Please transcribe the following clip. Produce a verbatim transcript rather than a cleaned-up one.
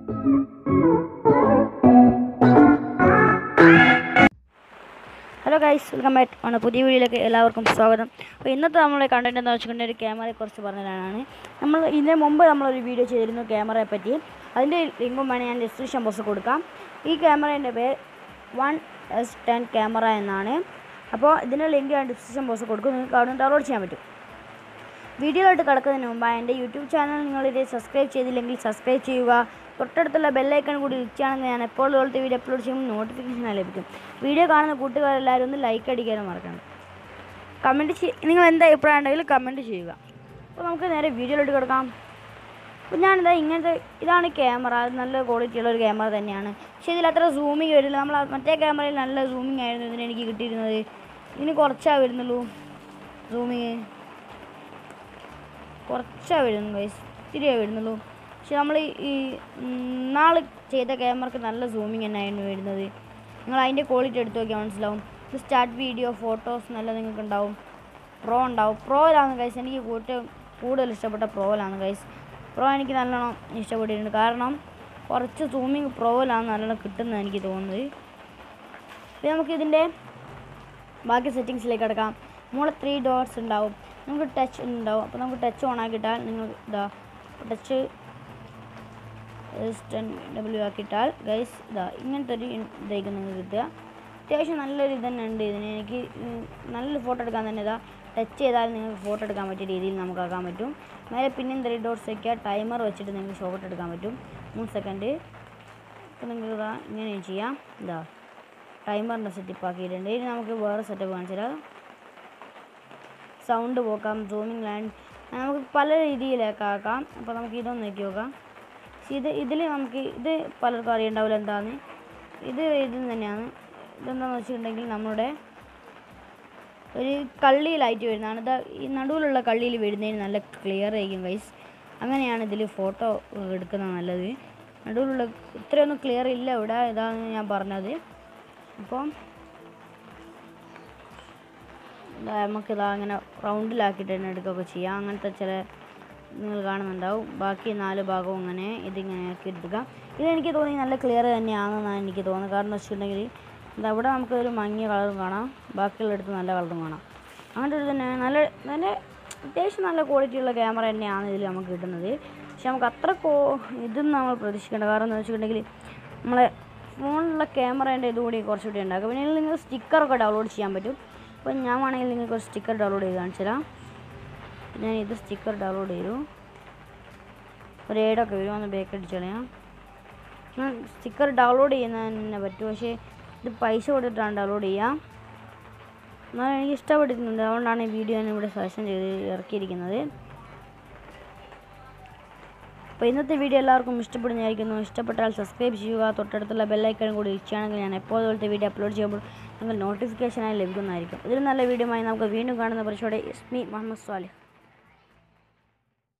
Hello guys, welcome back ആണ് പുതിയ വീഡിയോയിലേക്ക് എല്ലാവർക്കും സ്വാഗതം. അപ്പോൾ ഇന്നത്തെ നമ്മളെ കണ്ടൻറ്റ് എന്ന് വെച്ചിട്ടുണ്ടെങ്കിൽ ഒരു ക്യാമറയെക്കുറിച്ച് പറഞ്ഞതാണ്. നമ്മൾ ഇതിന് മുമ്പ് നമ്മളൊരു വീഡിയോ ചെയ്തിരുന്നു ക്യാമറയെ പറ്റി. അതിൻ്റെ ലിങ്കും വേണമെങ്കിൽ ഞാൻ ഡിസ്ക്രിപ്ഷൻ ബോക്സിൽ കൊടുക്കാം. ഈ ക്യാമറേൻ്റെ പേര് വൺ എസ് ടെൻ ക്യാമറ എന്നാണ്. അപ്പോൾ ഇതിൻ്റെ ലിങ്ക് ഞാൻ ഡിസ്ക്രിപ്ഷൻ ബോക്സിൽ കൊടുക്കും, നിങ്ങൾക്ക് അവിടെ നിന്ന് ഡൗൺലോഡ് ചെയ്യാൻ പറ്റും. വീഡിയോയിലോട്ട് കിടക്കുന്നതിന് മുമ്പ് എൻ്റെ യൂട്യൂബ് ചാനൽ നിങ്ങളിത് സബ്സ്ക്രൈബ് ചെയ്തില്ലെങ്കിൽ സബ്സ്ക്രൈബ് ചെയ്യുക. തൊട്ടടുത്തുള്ള ബെല്ലൈക്കൺ കൂടി ഇരിക്കുകയാണെങ്കിൽ ഞാൻ എപ്പോൾ പോലത്തെ വീഡിയോ അപ്ലോഡ് ചെയ്യുമ്പോൾ നോട്ടിഫിക്കേഷൻ ലഭിക്കും. വീഡിയോ കാണുന്ന കൂട്ടുകാരെല്ലാവരും ഒന്ന് ലൈക്ക് അടിക്കാനും മറക്കണം. കമൻറ്റ് ചെയ് നിങ്ങൾ എന്താ അഭിപ്രായം ഉണ്ടെങ്കിൽ കമൻറ്റ് ചെയ്യുക. അപ്പോൾ നമുക്ക് നേരെ വീഡിയോയിലോട്ട് കിടക്കാം. അപ്പോൾ ഞാനിതാ ഇങ്ങനത്തെ ഇതാണ് ക്യാമറ. നല്ല ക്വാളിറ്റി ഉള്ളൊരു ക്യാമറ തന്നെയാണ്. പക്ഷേ ഇതിൽ അത്ര സൂമിങ് വരില്ല. നമ്മൾ മറ്റേ ക്യാമറയിൽ നല്ല സൂമിങ് ആയിരുന്നു ഇതിന് എനിക്ക് കിട്ടിയിരുന്നത്. ഇതിന് കുറച്ചാണ് വരുന്നുള്ളൂ സൂമിങ്, കുറച്ചാണ് വരുന്നു ഗൈസ്, ഇത്തിരിയേ വരുന്നുള്ളൂ. പക്ഷെ നമ്മൾ ഈ നാൾ ചെയ്ത ക്യാമറക്ക് നല്ല സൂമിങ് തന്നെയായിരുന്നു വരുന്നത്. നിങ്ങൾ അതിൻ്റെ ക്വാളിറ്റി എടുത്ത് നോക്കിയാൽ മനസ്സിലാവും. ഇത് സ്റ്റാർട്ട് വീഡിയോ ഫോട്ടോസ് നല്ല നിങ്ങൾക്ക് ഉണ്ടാവും. പ്രോ ഉണ്ടാവും. പ്രോയിലാണ് ഗൈസ് എനിക്ക് കൂടുതൽ കൂടുതൽ ഇഷ്ടപ്പെട്ട പ്രോയിലാണ് ഗൈസ്. പ്രോ എനിക്ക് നല്ലോണം ഇഷ്ടപ്പെട്ടിട്ടുണ്ട്. കാരണം കുറച്ച് സൂമിങ് പ്രോയിലാണ് നല്ലോണം കിട്ടുന്നത് എനിക്ക് തോന്നുന്നത്. പിന്നെ നമുക്കിതിൻ്റെ ബാക്കി സെറ്റിങ്സിലേക്ക് കിടക്കാം. മുകളിൽ ത്രീ ഡോട്ട്സ് ഉണ്ടാവും, നമുക്ക് ടച്ച് ഉണ്ടാവും. അപ്പോൾ നമുക്ക് ടച്ച് ഓൺ ആക്കിയിട്ടാൽ നിങ്ങൾ ഇതാ ടച്ച് ടെൻ ഡബ്ല്യു ആക്കിയിട്ടാൽ ഗൈസ് ഇതാ ഇങ്ങനത്തെ ഒരു ഇതായിരിക്കും നിങ്ങൾക്ക് കിട്ടുക. അത്യാവശ്യം നല്ലൊരു ഇത് തന്നെ ഉണ്ട് ഇതിന്. എനിക്ക് നല്ലൊരു ഫോട്ടോ എടുക്കാൻ തന്നെ ഇതാ ടച്ച് ചെയ്താൽ നിങ്ങൾക്ക് ഫോട്ടോ എടുക്കാൻ പറ്റിയ രീതിയിൽ നമുക്കാക്കാൻ പറ്റും. മേലെ പിന്നെയും ത്രീ ഡോട്ട്സ് വയ്ക്കുക, ടൈമർ വെച്ചിട്ട് നിങ്ങൾക്ക് ഫോട്ടോ എടുക്കാൻ പറ്റും മൂന്ന് സെക്കൻഡ്. അപ്പോൾ നിങ്ങൾക്ക് ഇതാ ഇങ്ങനെ ചെയ്യാം. ഇതാ ടൈമറിൻ്റെ സെറ്റപ്പ് ആക്കിയിട്ടുണ്ട്. ഇനി നമുക്ക് വേറെ സെറ്റപ്പ് കാണിച്ചു തരാം. സൗണ്ട് പോക്കാം, സൂമിങ് ലാൻഡ്, നമുക്ക് പല രീതിയിലൊക്കെ ആക്കാം. അപ്പോൾ നമുക്ക് ഇതൊന്ന് നോക്കി നോക്കാം. ഇത് ഇതിൽ നമുക്ക് ഇത് പലർക്കും അറിയണ്ടാവില്ല എന്താണെന്ന്. ഇത് ഇത് തന്നെയാണ്. ഇതെന്താണെന്ന് വെച്ചിട്ടുണ്ടെങ്കിൽ നമ്മുടെ ഒരു കള്ളിയിലായിട്ട് വരുന്നതാണ്. ഇത് ഈ നടുവിലുള്ള കള്ളിയിൽ വരുന്നതിന് നല്ല ക്ലിയർ ആയിരിക്കും ഗൈസ്. അങ്ങനെയാണ് ഇതിൽ ഫോട്ടോ എടുക്കുന്നത് നല്ലത്. നടുവിലുള്ള ഇത്രയൊന്നും ക്ലിയർ ഇല്ല ഇവിടെ, ഇതാണ് ഞാൻ പറഞ്ഞത്. അപ്പം നമുക്കിതാ അങ്ങനെ റൗണ്ടിലാക്കിയിട്ട് തന്നെ എടുക്കുകയൊക്കെ ചെയ്യാം. അങ്ങനത്തെ ചില നിങ്ങൾ കാണുന്നുണ്ടാവും. ബാക്കി നാല് ഭാഗവും അങ്ങനെ ഇതിങ്ങനെ ആക്കി എടുക്കുക. ഇതെനിക്ക് തോന്നി നല്ല ക്ലിയർ തന്നെയാണെന്നാണ് എനിക്ക് തോന്നുന്നത്. കാരണം എന്ന് വെച്ചിട്ടുണ്ടെങ്കിൽ എന്താ ഇവിടെ നമുക്കൊരു മങ്ങിയ കളറും കാണാം, ബാക്കിയുള്ളടുത്ത് നല്ല കളറും കാണാം. അങ്ങനത്തെ ഒരു തന്നെ നല്ല നല്ല അത്യാവശ്യം നല്ല ക്വാളിറ്റിയുള്ള ക്യാമറ തന്നെയാണ് ഇതിൽ നമുക്ക് കിട്ടുന്നത്. പക്ഷെ നമുക്ക് അത്ര കോ ഇതൊന്നും നമ്മൾ പ്രതീക്ഷിക്കേണ്ട. കാരണം എന്ന് വെച്ചിട്ടുണ്ടെങ്കിൽ നമ്മളെ ഫോണിലുള്ള ക്യാമറേൻ്റെ ഇതുകൂടി കുറച്ചുകൂടി ഉണ്ടാക്കും. പിന്നെ ഇതിൽ നിങ്ങൾ സ്റ്റിക്കറൊക്കെ ഡൗൺലോഡ് ചെയ്യാൻ പറ്റും. അപ്പോൾ ഞാൻ വേണമെങ്കിൽ നിങ്ങൾക്ക് ഒരു സ്റ്റിക്കർ ഡൗൺലോഡ് ചെയ്ത് കാണിച്ചു തരാം. ഞാൻ ഇത് സ്റ്റിക്കർ ഡൗൺലോഡ് ചെയ്തു. ഒരു ഏഡൊക്കെ വരും, ഒന്ന് ബേക്ക് അടിച്ച് കളയാം. ഞാൻ സ്റ്റിക്കർ ഡൗൺലോഡ് ചെയ്യുന്നതിന് തന്നെ പറ്റും, പക്ഷേ ഇത് പൈസ കൊടുത്തിട്ടാണ് ഡൗൺലോഡ് ചെയ്യാം. എന്നാലും എനിക്ക് ഇഷ്ടപ്പെട്ടിട്ടുണ്ട്, അതുകൊണ്ടാണ് ഈ വീഡിയോ ഞാൻ ഇവിടെ സജഷൻ ചെയ്ത് ഇറക്കിയിരിക്കുന്നത്. അപ്പോൾ ഇന്നത്തെ വീഡിയോ എല്ലാവർക്കും ഇഷ്ടപ്പെടുന്നതായിരിക്കുന്നു. ഇഷ്ടപ്പെട്ടാൽ സബ്സ്ക്രൈബ് ചെയ്യുക. തൊട്ടടുത്തുള്ള ബെല്ലൈക്കൺ കൂടി ഇരിക്കുകയാണെങ്കിൽ ഞാൻ എപ്പോൾ പോലത്തെ വീഡിയോ അപ്ലോഡ് ചെയ്യുമ്പോൾ നിങ്ങൾക്ക് നോട്ടിഫിക്കേഷനായി ലഭിക്കുന്നതായിരിക്കും. ഇതിൽ നല്ല വീഡിയോ ആയി നമുക്ക് വീണ്ടും കാണുന്ന പരിശോധന. ഇസ്മി മുഹമ്മദ് സ്വാലിഹ്.